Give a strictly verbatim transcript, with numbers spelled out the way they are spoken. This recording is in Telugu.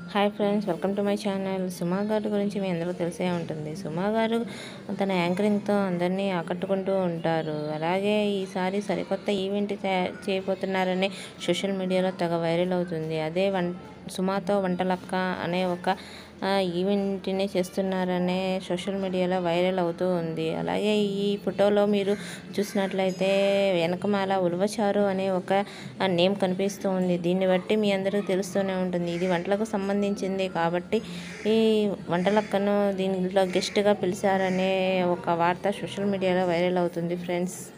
Hi friends, welcome to my channel. Suma గారి గురించి మీ అందరూ తెలిసే ఉంటుంది. సుమా గారు తన యాంకరింగ్తో అందరినీ ఆకట్టుకుంటూ ఉంటారు. అలాగే ఈసారి సరికొత్త ఈవెంట్ చేయబోతున్నారని సోషల్ మీడియాలో తెగ వైరల్ అవుతుంది. అదే వన్ సుమాతో వంటలక్క అనే ఒక ఈవెంట్ని చేస్తున్నారనే సోషల్ మీడియాలో వైరల్ అవుతూ ఉంది. అలాగే ఈ ఫోటోలో మీరు చూసినట్లయితే వెనకమాల ఉలవచారు అనే ఒక నేమ్ కనిపిస్తూ ఉంది. దీన్ని బట్టి మీ అందరికీ తెలుస్తూనే ఉంటుంది, ఇది వంటలకు సంబంధించింది కాబట్టి ఈ వంటలక్కను దీనిలో గెస్ట్గా పిలిచారనే ఒక వార్త సోషల్ మీడియాలో వైరల్ అవుతుంది ఫ్రెండ్స్.